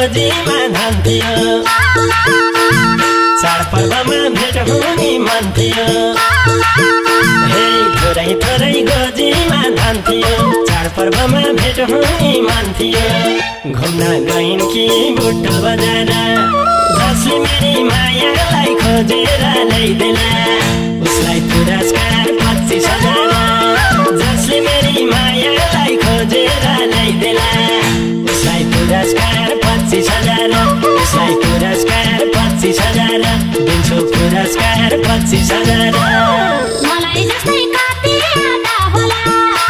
खोजीमा धान्थ्यो चाडपर्वमा भेट हुने मन थियो हे थोरै थोरै गोजीमा धान्थ्यो चाडपर्वमा भेट हुने मन थियो घुम्न गइन् कि बुट्टो बजार जसले मेरी मायालाई खोजेर ल्याइदेला उसलाई पुरस्कार 25,000 जसले मेरी मायालाई खोजेर ल्याइदेला उसलाई पुरस्कार 25,000 उसलाई पुरस्कार 25,000 दिन्छु पुरस्कार 25,000 मलाई जस्तै कति आदा होला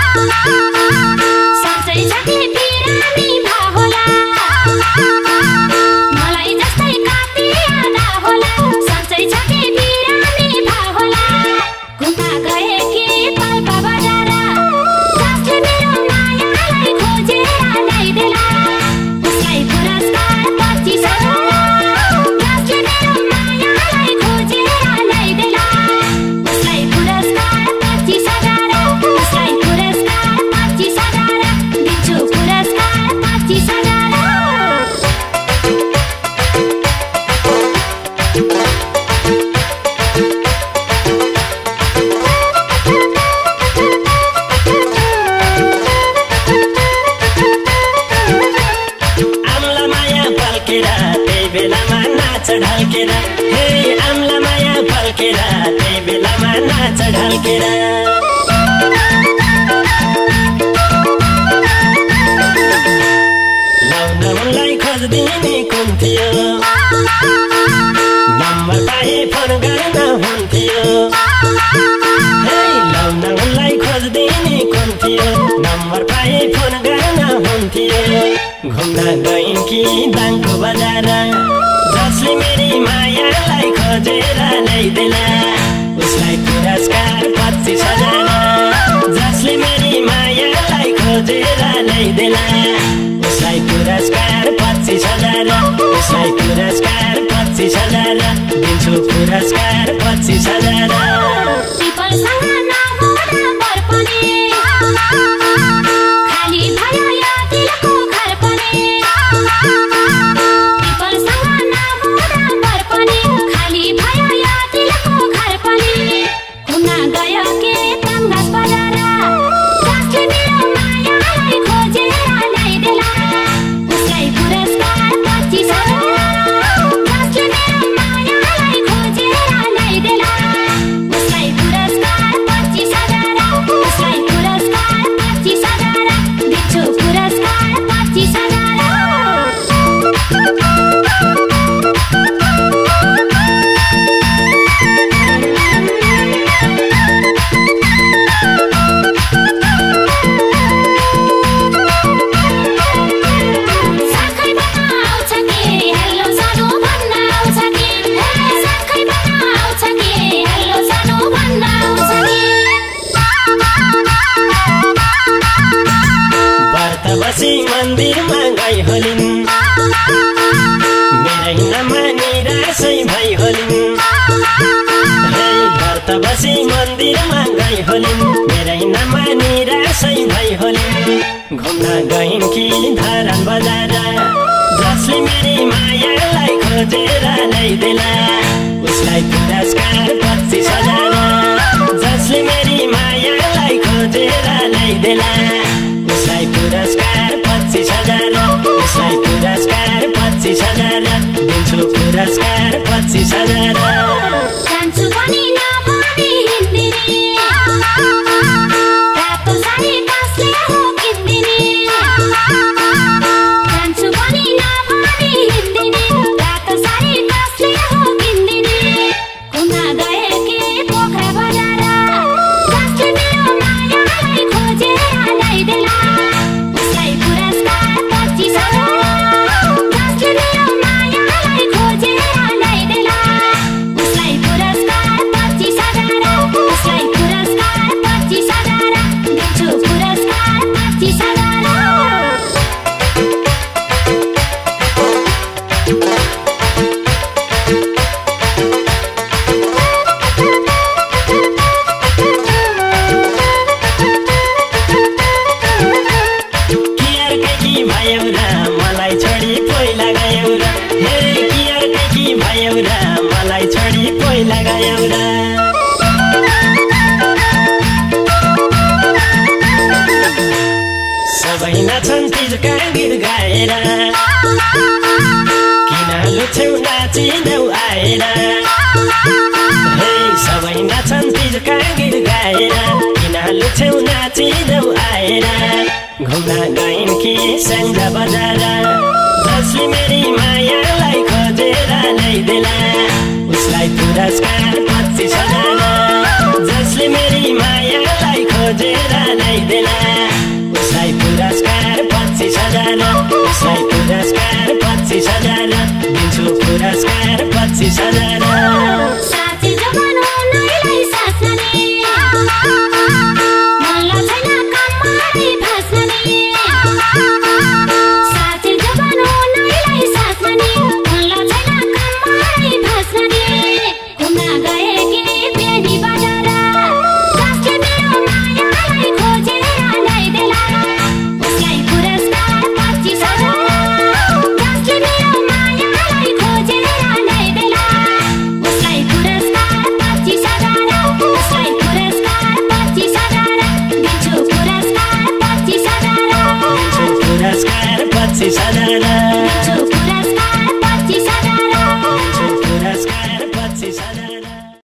साँच्चै छ कि बिरामी भा होला मलाई जस्तै कति आदा होला साँच्चै छ कि बिरामी भा होला घुम्न गए कि पाल्पा बजार जसले मेरो मायालाई खोजेर ल्याइदेला उसलाई पुरस्कार 25,000 जसले मेरो मायालाई खोजेर ल्याइदेला उसलाई पुरस्कार 25,000 उसलाई पुरस्कार 25,000 दिन्छु पुरस्कार 25,000 आम्ला माया पल्केर त्यही बेलामा नाच ढल्केर हे आम्ला माया पल्केर त्यही बेलामा नाच ढल्केर लाउन उनलाई खोज्दिने कुन थियो नम्बर पाए फोन गर्न हुन्थ्यो हे लाउन उनलाई खोज्दिने कुन थियो नम्बर पाए फोन गर्न हुन्थ्यो घुम्न गइन् कि दाङको बजार जसले मेरी मायालाई खोजेर ल्याइदेला उसलाई पुरस्कार 25,000 जसले मेरी मायालाई खोजेर ल्याइदेला उसलाई पुरस्कार 25,000 उसलाई पुरस्कार 25,000 दिन्छु पुरस्कार 25,000 पिपलसँग नहुँदा बर्पने खाली भयो यो दिलको घर पनि पिपलसँग नहुँदा बर्पने खाली भयो यो दिलको घर पनि घुम्न गयो के पङ्गास बजार जसले मेरो मायालाई खोजेर ल्याइदेला उसलाई पुरस्कार 25,000 जसले मेरो मायालाई खोजेर ल्याइदेला उसलाई पुरस्कार 25,000 उसलाई पुरस्कार 25,000 दिन्छु पुरस्कार 25,000 साखै बन्न आउँछ कि हेलो सानो भन्न आउँछ कि साखै बन्न आउँछ कि हेलो सानो भन्न आउँछ कि व्रत बसी मन्दिरमा गई होलिन् मेरै नमानी रासै भई होलिन् हे व्रत बसी मन्दिरमा गई होलिन् मेरै नमानी रासै भई होलिन् घुम्न गइन् कि धरान बजार जसले मेरी मायालाई खोजेर ल्याइदेला उसलाई पुरस्कार 25,000 जसले मेरी मायालाई खोजेर ल्याइदेला उसलाई पुरस्कार 25,000 उसलाई पुरस्कार 25,000 दिन्छु पुरस्कार 25,000 जान्छु पनि नभनी हिँड्दिने रातो साडी कसले हो किन्दिने जान्छु पनि नभनी हिँड्दिने रातो साडी कसले हो किन्दिने घुम्न गए कि पोखरा बजार जसले मेरो मायालाई खोजेर ल्याइदेला सबै नाच्छन् तिजका गीत गाएर किन लुछ्यौ नाचिदेऊ आएर हे सबै नाच्छन् तिजका गीत गाएर किन लुछ्यौ नाचिदेऊ आएर घुम्न गइन् कि सन्झा बजार जसले मेरी मायालाई खोजेर ल्याइदेला उसलाई पुरस्कार 25,000 जसले मेरी मायालाई खोजेर ल्याइदेला उसलाई पुरस्कार 25,000 उसलाई पुरस्कार 25,000 दिन्छु पुरस्कार 25,000 साथी जवान नैलाई सास्ने मलाई छैन कम्मरी भास्ने साथी जवान नैलाई सास्ने मलाई छैन कम्मरी भास्ने घुम्न गए कि बेनी बजार जसले मेरो मायालाई खोजेर ल्याइदेला उसलाई पुरस्कार 25,000 जसले मेरो मायालाई खोजेर ल्याइदेला उसलाई पुरस्कार 25,000 उसलाई पुरस्कार 25,000 दिन्छु पुरस्कार 25,000 पुरस्कार 25,000